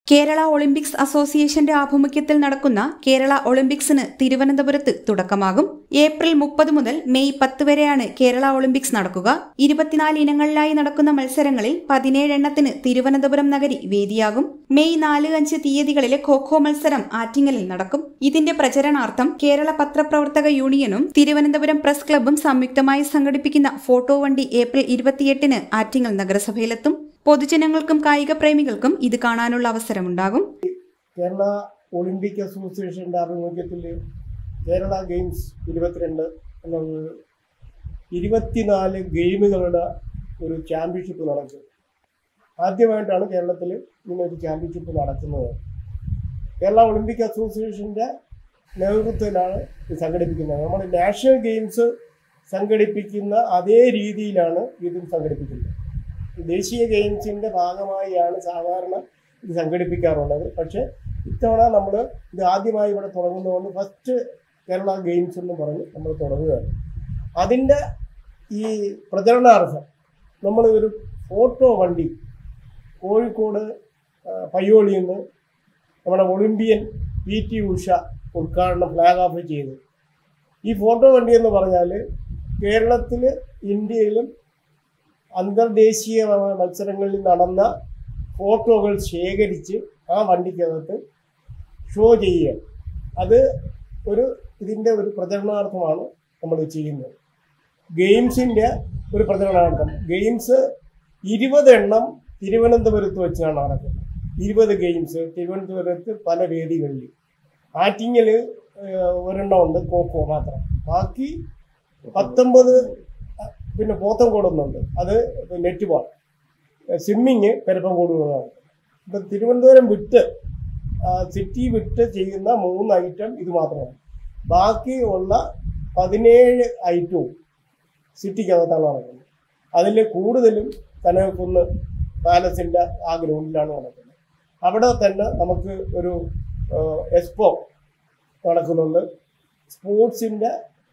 Kerala Olympics അസോസിയേഷന്റെ ആഭിമുഖ്യത്തിൽ നടക്കുന്ന കേരള ഒളിമ്പിക്സിന് തിരുവനന്തപുരത്ത് തുടക്കമാകും. ഏപ്രിൽ 30 മുതൽ മെയ് 10 വരെയാണ് കേരള ഒളിമ്പിക്സ് നടക്കുക. 24 ഇനങ്ങളിലായി നടക്കുന്ന മത്സരങ്ങളിൽ 17 എണ്ണത്തിന് തിരുവനന്തപുരം നഗരി വേദിയാകും. മെയ് 4-5 തീയതികളിലെ ഖോ മത്സരം ആറ്റിങ്ങലിൽ നടക്കും. ഇതിന്റെ പ്രചരണാർത്ഥം കേരള പത്രപ്രവർത്തക യൂണിയനും തിരുവനന്തപുരം പ്രസ് ക്ലബ്ബും സംയുക്തമായി സംഘടിപ്പിക്കുന്ന ഫോട്ടോ വണ്ടി ഏപ്രിൽ 28-ന് ആറ്റിങ്ങൽ നഗരസഭയിലെത്തും. പൊതുജനങ്ങൾക്കും കായിക പ്രേമികൾക്കും ഇത് കാണാനുള്ള അവസരമുണ്ടാകും. കേരള ഒളിമ്പിക് അസോസിയേഷന്റെ ആഭിമുഖ്യത്തിൽ കേരള ഗെയിംസ് 22 എന്നുള്ളത് 24 ഗെയിമുകളുടെ ഒരു ചാമ്പ്യൻഷിപ്പ് നടക്കും. ആദ്യമായിട്ടാണ് കേരളത്തിൽ ഇങ്ങനൊരു ചാമ്പ്യൻഷിപ്പ് നടക്കുന്നത്. കേരള ഒളിമ്പിക് അസോസിയേഷന്റെ നേതൃത്വത്തിലാണ് ഇത് സംഘടിപ്പിക്കുന്നത്. നമ്മൾ നാഷണൽ ഗെയിംസ് സംഘടിപ്പിക്കുന്ന അതേ രീതിയിലാണ് ഇതും സംഘടിപ്പിക്കുന്നത്. ദേശീയ ഗെയിംസിൻ്റെ ഭാഗമായാണ് സാധാരണ ഇത് സംഘടിപ്പിക്കാറുള്ളത്. പക്ഷേ ഇത്തവണ നമ്മൾ ഇത് ആദ്യമായി ഇവിടെ തുടങ്ങുന്നതുകൊണ്ട് ഫസ്റ്റ് കേരള ഗെയിംസ് എന്ന് പറഞ്ഞ് നമ്മൾ തുടങ്ങുകയാണ്. അതിൻ്റെ ഈ പ്രചരണാർത്ഥം നമ്മൾ ഒരു ഫോട്ടോ വണ്ടി കോഴിക്കോട് പയ്യോളിയിൽ നിന്ന് നമ്മുടെ ഒളിമ്പിയൻ PT ഉഷ ഉദ്ഘാടനം ഫ്ലാഗ് ഓഫ് ചെയ്തു. ഈ ഫോട്ടോ വണ്ടി എന്ന് പറഞ്ഞാൽ കേരളത്തിൽ ഇന്ത്യയിലും അന്തർദേശീയ മത്സരങ്ങളിൽ നടന്ന ഫോട്ടോകൾ ശേഖരിച്ച് ആ വണ്ടിക്കകത്ത് ഷോ ചെയ്യുക. അത് ഇതിൻ്റെ ഒരു പ്രചരണാർത്ഥമാണ് നമ്മൾ ചെയ്യുന്നത്. ഗെയിംസിൻ്റെ ഒരു പ്രചരണാർത്ഥം. ഗെയിംസ് 20 എണ്ണം തിരുവനന്തപുരത്ത് വെച്ചാണ് നടക്കുന്നത്. 20 ഗെയിംസ് തിരുവനന്തപുരത്ത് പല വേദികളിൽ. ആറ്റിങ്ങൽ ഒരെണ്ണം ഉണ്ട്, ഖോ മാത്രം. ബാക്കി 19 പിന്നെ പോത്തൻകോടൊന്നുണ്ട്, അത് നെറ്റ് ബോൾ. സ്വിമ്മിങ് പെരപ്പൻകോടുകളാണ്. ഇപ്പം തിരുവനന്തപുരം വിട്ട് സിറ്റി വിട്ട് ചെയ്യുന്ന 3 ഐറ്റം ഇത് മാത്രമാണ്. ബാക്കിയുള്ള 17 ഐറ്റവും സിറ്റിക്കകത്താണ് നടക്കുന്നത്. അതിൽ കൂടുതലും കനകക്കുന്ന് പാലസിൻ്റെ ആ ഗ്രൗണ്ടിലാണ് നടക്കുന്നത്. അവിടെ തന്നെ നമുക്ക് ഒരു എക്സ്പോ നടക്കുന്നുണ്ട്. സ്പോർട്സിൻ്റെ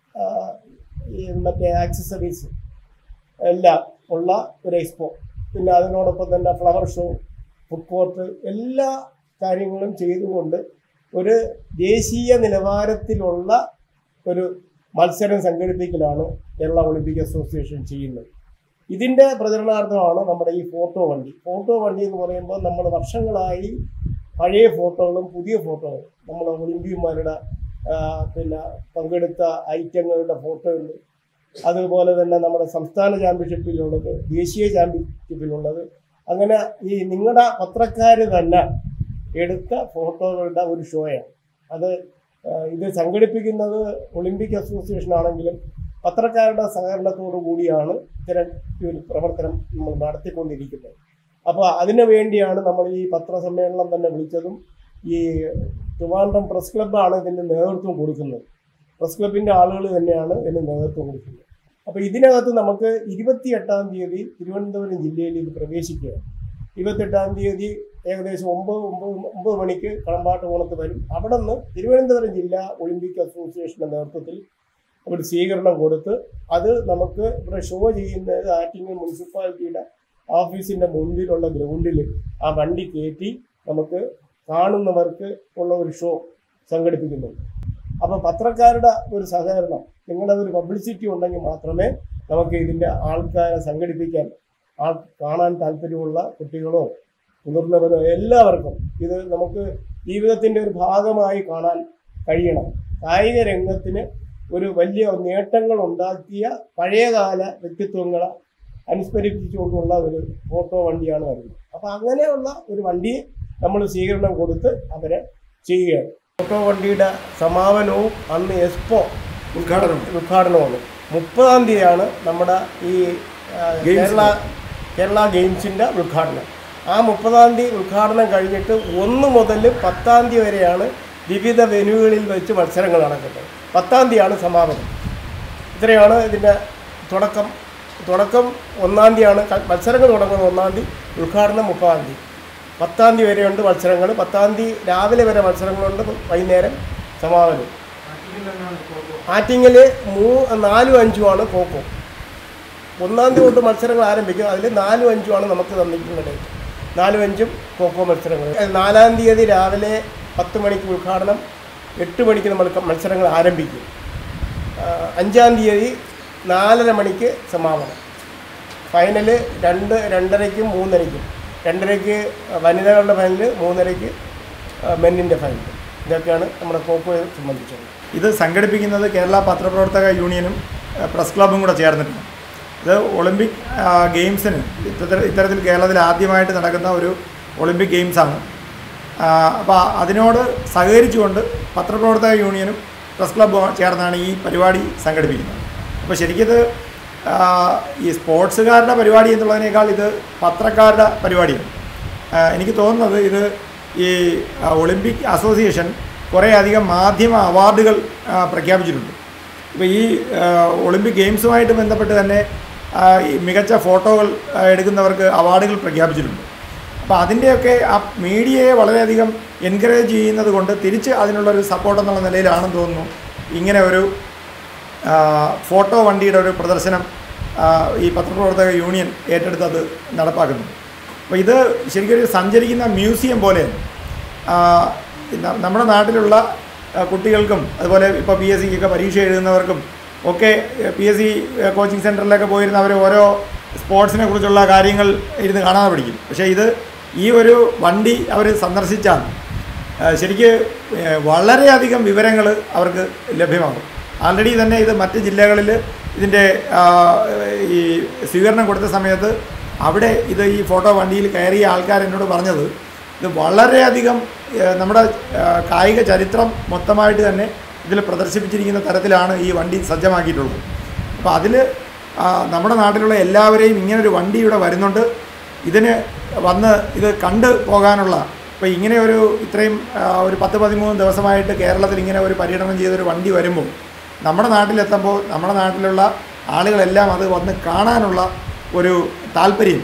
മറ്റേ ആക്സസറീസ് എല്ലാം ഉള്ള ഒരു എക്സ്പോ. പിന്നെ അതിനോടൊപ്പം തന്നെ ഫ്ലവർ ഷോ, ഫുഡ് കോർട്ട്, എല്ലാ കാര്യങ്ങളും ചെയ്തുകൊണ്ട് ഒരു ദേശീയ നിലവാരത്തിലുള്ള ഒരു മത്സരം സംഘടിപ്പിക്കലാണ് കേരള ഒളിമ്പിക് അസോസിയേഷൻ ചെയ്യുന്നത്. ഇതിൻ്റെ പ്രചരണാർത്ഥമാണ് നമ്മുടെ ഈ ഫോട്ടോ വണ്ടി. ഫോട്ടോ വണ്ടി എന്ന് പറയുമ്പോൾ നമ്മൾ വർഷങ്ങളായി പഴയ ഫോട്ടോകളും പുതിയ ഫോട്ടോകളും, നമ്മൾ ഒളിമ്പിയന്മാരുടെ പിന്നെ പങ്കെടുത്ത ഐറ്റങ്ങളുടെ ഫോട്ടോ ഉണ്ട്. അതുപോലെ തന്നെ നമ്മുടെ സംസ്ഥാന ചാമ്പ്യൻഷിപ്പിലുള്ളത്, ദേശീയ ചാമ്പ്യൻഷിപ്പിലുള്ളത്. അങ്ങനെ ഈ നിങ്ങളുടെ പത്രക്കാർ തന്നെ എടുത്ത ഫോട്ടോകളുടെ ഒരു ഷോയാണ് അത്. ഇത് സംഘടിപ്പിക്കുന്നത് ഒളിമ്പിക് അസോസിയേഷൻ ആണെങ്കിലും പത്രക്കാരുടെ സഹകരണത്തോടു കൂടിയാണ് ഇത്തരം പ്രവർത്തനം നമ്മൾ നടത്തിക്കൊണ്ടിരിക്കുന്നത്. അപ്പോൾ അതിനു വേണ്ടിയാണ് നമ്മൾ ഈ പത്രസമ്മേളനം തന്നെ വിളിച്ചതും. ഈ ട്രിവാൻഡ്രം പ്രസ് ക്ലബ്ബാണ് ഇതിൻ്റെ നേതൃത്വം കൊടുക്കുന്നത്. പ്രസ് ക്ലബിൻ്റെ ആളുകൾ തന്നെയാണ് ഇതിന് നേതൃത്വം കൊടുക്കുന്നത്. അപ്പോൾ ഇതിനകത്ത് നമുക്ക് 28-ാം തീയതി തിരുവനന്തപുരം ജില്ലയിൽ ഇത് പ്രവേശിക്കുകയാണ്. 28-ാം തീയതി ഏകദേശം 9 മണിക്ക് കളമ്പാട്ടുകോണത്ത് വരും. അവിടെ നിന്ന് തിരുവനന്തപുരം ജില്ലാ ഒളിമ്പിക് അസോസിയേഷൻ്റെ നേതൃത്വത്തിൽ ഒരു സ്വീകരണം കൊടുത്ത് അത് നമുക്ക് ഇവിടെ ഷോ ചെയ്യുന്നത് ആറ്റിങ്ങൽ മുനിസിപ്പാലിറ്റിയുടെ ഓഫീസിൻ്റെ മുൻപിലുള്ള ഗ്രൗണ്ടിൽ ആ വണ്ടി കയറ്റി നമുക്ക് കാണുന്നവർക്ക് ഉള്ള ഒരു ഷോ സംഘടിപ്പിക്കുന്നുണ്ട്. അപ്പോൾ പത്രക്കാരുടെ ഒരു സഹകരണം, നിങ്ങളുടെ ഒരു പബ്ലിസിറ്റി ഉണ്ടെങ്കിൽ മാത്രമേ നമുക്ക് ഇതിൻ്റെ ആൾക്കാരെ സംഘടിപ്പിക്കാൻ, കാണാൻ താല്പര്യമുള്ള കുട്ടികളോ മുതിർന്നവരോ എല്ലാവർക്കും ഇത് നമുക്ക് ജീവിതത്തിൻ്റെ ഒരു ഭാഗമായി കാണാൻ കഴിയണം. കായിക രംഗത്തിന് ഒരു വലിയ നേട്ടങ്ങൾ ഉണ്ടാക്കിയ പഴയകാല വ്യക്തിത്വങ്ങളെ അനുസ്മരിപ്പിച്ചുകൊണ്ടുള്ള ഒരു ഫോട്ടോ വണ്ടിയാണ് വരുന്നത്. അപ്പോൾ അങ്ങനെയുള്ള ഒരു വണ്ടിയെ നമ്മൾ സ്വീകരണം കൊടുത്ത് അവരെ ചെയ്യുകയാണ്. ഫോട്ടോ വണ്ടിയുടെ സമാപനവും അന്ന് എക്സ്പോ ഉദ്ഘാടനമാണ്. 30-ാം തീയതിയാണ് നമ്മുടെ ഈ കേരള ഗെയിംസിൻ്റെ ഉദ്ഘാടനം. ആ 30-ാം തീയതി ഉദ്ഘാടനം കഴിഞ്ഞിട്ട് 1 മുതൽ 10-ാം തീയതി വരെയാണ് വിവിധ വെന്യൂകളിൽ വെച്ച് മത്സരങ്ങൾ നടക്കുന്നത്. 10-ാം തീയതിയാണ് സമാപനം. ഇത്രയാണ് ഇതിൻ്റെ തുടക്കം. 1-ാം തീയതിയാണ് മത്സരങ്ങൾ തുടങ്ങുന്നത്. 1-ാം തീയതി ഉദ്ഘാടനം, 30-ാം തീയതി. 10-ാം തീയതി വരെയുണ്ട് മത്സരങ്ങൾ. 10-ാം തീയതി രാവിലെ വരെ മത്സരങ്ങളുണ്ട്, വൈകുന്നേരം സമാപനം. ആറ്റിങ്ങൽ 4-5 ഖോ. 1-ാം തീയതി തൊട്ട് മത്സരങ്ങൾ ആരംഭിക്കും. അതിൽ 4-5 നമുക്ക് തന്നിരിക്കുന്നത്. 4-ഉം 5-ഉം ഖോഖോ മത്സരങ്ങൾ. 4-ാം തീയതി രാവിലെ 10 മണിക്ക് ഉദ്ഘാടനം, 8 മണിക്ക് നമ്മൾ മത്സരങ്ങൾ ആരംഭിക്കും. 5-ാം തീയതി 4:30 മണിക്ക് സമാപനം. ഫൈനല് 2:30-ക്കും 3:30-ക്കും. 2:30-ക്ക് വനിതകളുടെ ഫൈനല്, 3:30-ക്ക് മെന്നിൻ്റെ ഫൈനൽ. ഇതൊക്കെയാണ് നമ്മുടെ ഖോഖോയെ സംബന്ധിച്ചത്. ഇത് സംഘടിപ്പിക്കുന്നത് കേരള പത്രപ്രവർത്തക യൂണിയനും പ്രസ് ക്ലബ്ബും കൂടെ ചേർന്നിട്ടാണ്. ഇത് ഒളിമ്പിക് ഗെയിംസിന് ഇത്തരത്തിൽ കേരളത്തിൽ ആദ്യമായിട്ട് നടക്കുന്ന ഒരു ഒളിമ്പിക് ഗെയിംസാണ്. അപ്പോൾ അതിനോട് സഹകരിച്ചുകൊണ്ട് പത്രപ്രവർത്തക യൂണിയനും പ്രസ് ക്ലബ്ബും ചേർന്നാണ് ഈ പരിപാടി സംഘടിപ്പിക്കുന്നത്. അപ്പോൾ ശരിക്കിത് ഈ സ്പോർട്സുകാരുടെ പരിപാടി എന്നുള്ളതിനേക്കാൾ ഇത് പത്രക്കാരുടെ പരിപാടിയാണ്. എനിക്ക് തോന്നുന്നത് ഇത് ഈ ഒളിമ്പിക് അസോസിയേഷൻ കുറേയധികം മാധ്യമ അവാർഡുകൾ പ്രഖ്യാപിച്ചിട്ടുണ്ട്. ഇപ്പോൾ ഈ ഒളിമ്പിക് ഗെയിംസുമായിട്ട് ബന്ധപ്പെട്ട് തന്നെ മികച്ച ഫോട്ടോകൾ എടുക്കുന്നവർക്ക് അവാർഡുകൾ പ്രഖ്യാപിച്ചിട്ടുണ്ട്. അപ്പോൾ അതിൻ്റെയൊക്കെ ആ മീഡിയയെ വളരെയധികം എൻകറേജ് ചെയ്യുന്നത് കൊണ്ട് തിരിച്ച് അതിനുള്ളൊരു സപ്പോർട്ട് എന്നുള്ള നിലയിലാണെന്ന് തോന്നുന്നു ഇങ്ങനെ ഒരു ഫോട്ടോ വണ്ടിയുടെ ഒരു പ്രദർശനം ഈ പത്രപ്രവർത്തക യൂണിയൻ ഏറ്റെടുത്തത് നടപ്പാക്കുന്നത്. അപ്പോൾ ഇത് ശരിക്കൊരു സഞ്ചരിക്കുന്ന മ്യൂസിയം പോലെയാണ്. നമ്മുടെ നാട്ടിലുള്ള കുട്ടികൾക്കും അതുപോലെ ഇപ്പോൾ PSCക്കൊക്കെ പരീക്ഷ എഴുതുന്നവർക്കും ഒക്കെ PSC കോച്ചിങ് സെൻറ്ററിലൊക്കെ പോയിരുന്ന അവർ ഓരോ സ്പോർട്സിനെ കുറിച്ചുള്ള കാര്യങ്ങൾ ഇരുന്ന് കാണാതെ പഠിക്കും. പക്ഷേ ഇത് ഈ ഒരു വണ്ടി അവർ സന്ദർശിച്ചാൽ ശരിക്ക് വളരെയധികം വിവരങ്ങൾ അവർക്ക് ലഭ്യമാകും. ആൾറെഡി തന്നെ ഇത് മറ്റ് ജില്ലകളിൽ ഇതിൻ്റെ ഈ സ്വീകരണം കൊടുത്ത സമയത്ത് അവിടെ ഇത് ഈ ഫോട്ടോ വണ്ടിയിൽ കയറിയ ആൾക്കാർ എന്നോട് പറഞ്ഞത് ഇത് വളരെയധികം നമ്മുടെ കായിക ചരിത്രം മൊത്തമായിട്ട് തന്നെ ഇതിൽ പ്രദർശിപ്പിച്ചിരിക്കുന്ന തരത്തിലാണ് ഈ വണ്ടി സജ്ജമാക്കിയിട്ടുള്ളത്. അപ്പോൾ അതിൽ നമ്മുടെ നാട്ടിലുള്ള എല്ലാവരെയും ഇങ്ങനൊരു വണ്ടി ഇവിടെ വരുന്നുണ്ട്. ഇതിന് വന്ന് ഇത് കണ്ടു പോകാനുള്ള ഇപ്പോൾ ഇങ്ങനെ ഒരു ഇത്രയും ഒരു 10-13 ദിവസമായിട്ട് കേരളത്തിൽ ഇങ്ങനെ ഒരു പര്യടനം ചെയ്തൊരു വണ്ടി വരുമ്പോൾ നമ്മുടെ നാട്ടിലെത്തുമ്പോൾ നമ്മുടെ നാട്ടിലുള്ള ആളുകളെല്ലാം അത് വന്ന് കാണാനുള്ള ഒരു താല്പര്യം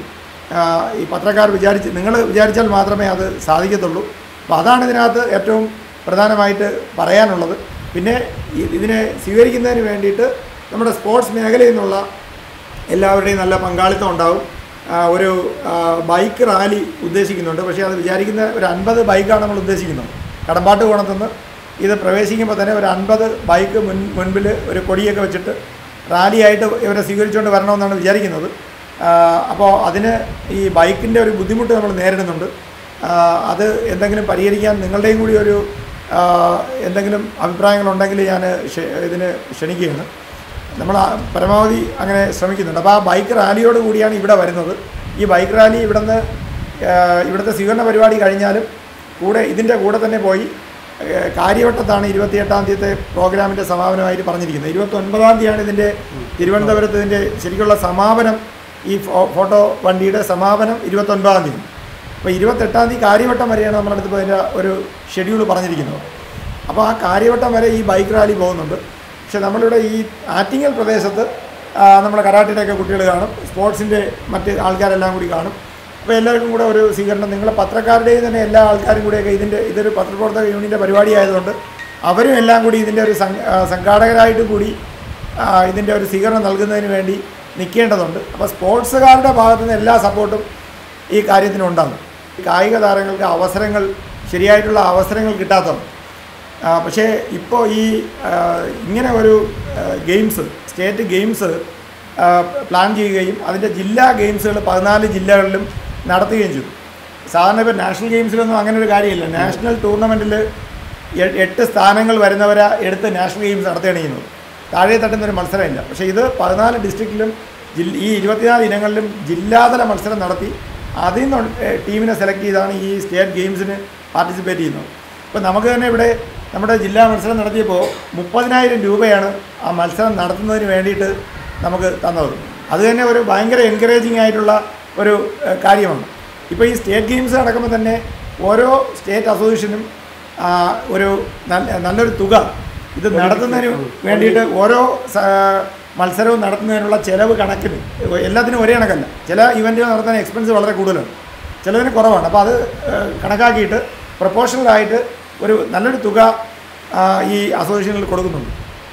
ഈ പത്രക്കാർ നിങ്ങൾ വിചാരിച്ചാൽ മാത്രമേ അത് സാധിക്കത്തുള്ളൂ. അപ്പോൾ അതാണ് ഇതിനകത്ത് ഏറ്റവും പ്രധാനമായിട്ട് പറയാനുള്ളത്. പിന്നെ ഇതിനെ സ്വീകരിക്കുന്നതിന് വേണ്ടിയിട്ട് നമ്മുടെ സ്പോർട്സ് മേഖലയിൽ നിന്നുള്ള എല്ലാവരുടെയും നല്ല പങ്കാളിത്തം ഉണ്ടാവും. ഒരു ബൈക്ക് റാലി ഉദ്ദേശിക്കുന്നുണ്ട്. പക്ഷേ അത് വിചാരിക്കുന്ന ഒരു 50 ബൈക്കാണ് നമ്മൾ ഉദ്ദേശിക്കുന്നത്. കടമ്പാട്ട് കോണത്തുനിന്ന് ഇത് പ്രവേശിക്കുമ്പോൾ തന്നെ ഒരു 50 ബൈക്ക് മുൻപിൽ ഒരു കൊടിയൊക്കെ വെച്ചിട്ട് റാലിയായിട്ട് ഇവരെ സ്വീകരിച്ചുകൊണ്ട് വരണമെന്നാണ് വിചാരിക്കുന്നത്. അപ്പോൾ അതിന് ഈ ബൈക്കിൻ്റെ ഒരു ബുദ്ധിമുട്ട് നമ്മൾ നേരിടുന്നുണ്ട്. അത് എന്തെങ്കിലും പരിഹരിക്കാൻ നിങ്ങളുടെയും കൂടി ഒരു എന്തെങ്കിലും അഭിപ്രായങ്ങളുണ്ടെങ്കിൽ ഞാൻ ഇതിന് ക്ഷണിക്കുകയാണ്. നമ്മൾ പരമാവധി അങ്ങനെ ശ്രമിക്കുന്നുണ്ട്. അപ്പോൾ ആ ബൈക്ക് റാലിയോട് കൂടിയാണ് ഇവിടെ വരുന്നത്. ഈ ബൈക്ക് റാലി ഇവിടുത്തെ സ്വീകരണ പരിപാടി കഴിഞ്ഞാലും ഇതിൻ്റെ കൂടെ തന്നെ പോയി കാര്യവട്ടത്താണ് 28-ാം തീയതിത്തെ പ്രോഗ്രാമിൻ്റെ സമാപനമായിട്ട് പറഞ്ഞിരിക്കുന്നത്. 29-ാം തീയതിയാണ് ഇതിൻ്റെ തിരുവനന്തപുരത്ത് ഇതിൻ്റെ ശരിക്കുള്ള സമാപനം. ഈ ഫോട്ടോ വണ്ടിയുടെ സമാപനം 29-ാം തീയതി. അപ്പോൾ 28-ാം തീയതി കാര്യവട്ടം വരെയാണ് നമ്മളടുത്ത് അതിൻ്റെ ഒരു ഷെഡ്യൂൾ പറഞ്ഞിരിക്കുന്നത്. അപ്പോൾ ആ കാര്യവട്ടം വരെ ഈ ബൈക്ക് റാലി പോകുന്നുണ്ട്. പക്ഷേ നമ്മളിവിടെ ഈ ആറ്റിങ്ങൽ പ്രദേശത്ത് നമ്മുടെ കരാട്ടയുടെയൊക്കെ കുട്ടികൾ കാണും, സ്പോർട്സിൻ്റെ മറ്റ് ആൾക്കാരെല്ലാം കൂടി കാണും. അപ്പോൾ എല്ലാവർക്കും കൂടെ ഒരു സ്വീകരണം, നിങ്ങളെ പത്രക്കാരുടെയും തന്നെ എല്ലാ ആൾക്കാരും കൂടിയൊക്കെ ഇതൊരു പത്രപ്രവർത്തക യൂണിയൻ്റെ പരിപാടി ആയതുകൊണ്ട് അവരും എല്ലാം കൂടി ഇതിൻ്റെ ഒരു സംഘാടകരായിട്ട് കൂടി ഇതിൻ്റെ ഒരു സ്വീകരണം നൽകുന്നതിന് വേണ്ടി നിൽക്കേണ്ടതുണ്ട്. അപ്പോൾ സ്പോർട്സുകാരുടെ ഭാഗത്തു നിന്ന് എല്ലാ സപ്പോർട്ടും ഈ കാര്യത്തിനുണ്ടാകും. കായിക താരങ്ങൾക്ക് ശരിയായിട്ടുള്ള അവസരങ്ങൾ കിട്ടാത്തത്. പക്ഷേ ഇപ്പോൾ ഈ ഇങ്ങനെ ഒരു ഗെയിംസ്, സ്റ്റേറ്റ് ഗെയിംസ് പ്ലാൻ ചെയ്യുകയും അതിൻ്റെ ജില്ലാ ഗെയിംസുകൾ 14 ജില്ലകളിലും നടത്തുകയും ചെയ്തു. സാധാരണ ഇപ്പോൾ നാഷണൽ ഗെയിംസിലൊന്നും അങ്ങനെ ഒരു കാര്യമില്ല. നാഷണൽ ടൂർണമെൻറ്റിൽ 8 സ്ഥാനങ്ങൾ വരുന്നവരെ എടുത്ത് നാഷണൽ ഗെയിംസ് നടത്തുകയാണ് ചെയ്യുന്നത്. താഴെ തട്ടുന്നൊരു മത്സരമില്ല. പക്ഷേ ഇത് 14 ഡിസ്ട്രിക്റ്റിലും ഈ 24 ഇനങ്ങളിലും ജില്ലാതല മത്സരം നടത്തി അതിൽ നിന്ന് ടീമിനെ സെലക്ട് ചെയ്താണ് ഈ സ്റ്റേറ്റ് ഗെയിംസിന് പാർട്ടിസിപ്പേറ്റ് ചെയ്യുന്നത്. ഇപ്പോൾ നമുക്ക് തന്നെ ഇവിടെ നമ്മുടെ ജില്ലാ മത്സരം നടത്തിയപ്പോൾ 30,000 രൂപയാണ് ആ മത്സരം നടത്തുന്നതിന് വേണ്ടിയിട്ട് നമുക്ക് തന്നത്. അത് തന്നെ ഒരു ഭയങ്കര എൻകറേജിങ് ആയിട്ടുള്ള ഒരു കാര്യമാണ്. ഇപ്പോൾ ഈ സ്റ്റേറ്റ് ഗെയിംസ് നടക്കുമ്പോൾ തന്നെ ഓരോ സ്റ്റേറ്റ് അസോസിയേഷനും ഒരു നല്ലൊരു തുക ഇത് നടത്തുന്നതിന് വേണ്ടിയിട്ട് ഓരോ മത്സരവും നടത്തുന്നതിനുള്ള ചിലവ് കണക്കിന് എല്ലാത്തിനും ഒരേ കണക്കല്ല. ചില ഇവൻറ്റുകൾ നടത്താൻ എക്സ്പെൻസ് വളരെ കൂടുതലാണ്, ചിലതിന് കുറവാണ്. അപ്പോൾ അത് കണക്കാക്കിയിട്ട് പ്രൊപ്പോർഷണലായിട്ട് ഒരു നല്ലൊരു തുക ഈ അസോസിയേഷനിൽ കൊടുക്കുന്നുണ്ട്.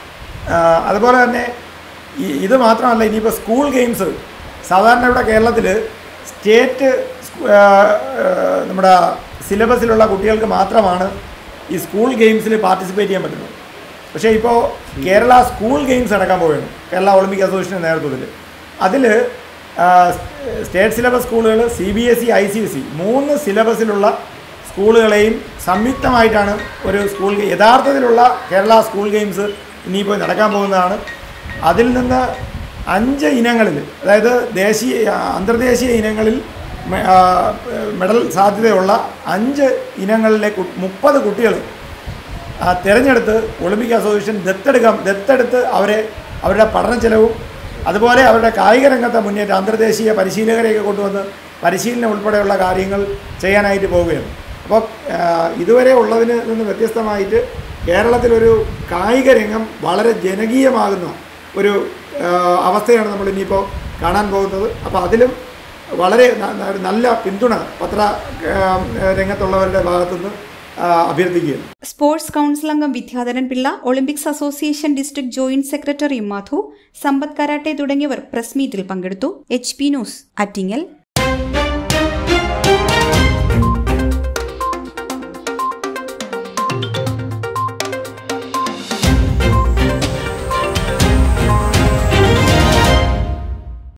അതുപോലെ തന്നെ ഇത് മാത്രമല്ല, ഇനിയിപ്പോൾ സ്കൂൾ ഗെയിംസ് സാധാരണ ഇവിടെ കേരളത്തിൽ സ്റ്റേറ്റ് നമ്മുടെ സിലബസിലുള്ള കുട്ടികൾക്ക് മാത്രമാണ് ഈ സ്കൂൾ ഗെയിംസിൽ പാർട്ടിസിപ്പേറ്റ് ചെയ്യാൻ പറ്റുന്നത്. പക്ഷേ ഇപ്പോൾ കേരള സ്കൂൾ ഗെയിംസ് നടക്കാൻ പോവുകയാണ് കേരള ഒളിമ്പിക് അസോസിയേഷൻ്റെ നേതൃത്വത്തിൽ. അതിൽ സ്റ്റേറ്റ് സിലബസ് സ്കൂളുകൾ, CBSE, ICSE 3 സിലബസിലുള്ള സ്കൂളുകളെയും സംയുക്തമായിട്ടാണ് ഒരു സ്കൂൾ യഥാർത്ഥത്തിലുള്ള കേരള സ്കൂൾ ഗെയിംസ് ഇനിയിപ്പോൾ നടക്കാൻ പോകുന്നതാണ്. അതിൽ നിന്ന് 5 ഇനങ്ങളിൽ, അതായത് അന്തർദേശീയ ഇനങ്ങളിൽ മെഡൽ സാധ്യതയുള്ള 5 ഇനങ്ങളിലെ 30 കുട്ടികൾ തിരഞ്ഞെടുത്ത് ഒളിമ്പിക് അസോസിയേഷൻ ദത്തെടുത്ത് അവരുടെ പഠന ചെലവും അതുപോലെ അവരുടെ കായിക രംഗത്തെ മുന്നേറ്റം, അന്തർദേശീയ പരിശീലകരെയൊക്കെ കൊണ്ടുവന്ന് പരിശീലനം ഉൾപ്പെടെയുള്ള കാര്യങ്ങൾ ചെയ്യാനായിട്ട് പോവുകയാണ്. അപ്പോൾ ഇതുവരെ ഉള്ളതിന് നിന്ന് വ്യത്യസ്തമായിട്ട് കേരളത്തിലൊരു കായിക രംഗം വളരെ ജനകീയമാകുന്ന ഒരു അവസ്ഥയാണ് നമ്മൾ ഇനിയിപ്പോൾ കാണാൻ പോകുന്നത്. അപ്പോൾ അതിലും വളരെ നല്ല പിന്തുണ പത്ര രംഗത്തുള്ളവരുടെ ഭാഗത്തുനിന്ന് അഭ്യർത്ഥിക്കുകയാണ്. സ്പോർട്സ് കൗൺസിൽ അംഗം Vidyadharan Pillai, Olympics association district joint secretary Madhu, Sampath karate തുടങ്ങിയവർ പ്രസ് മീറ്റിൽ പങ്കെടുത്തു. HP news, Attingal.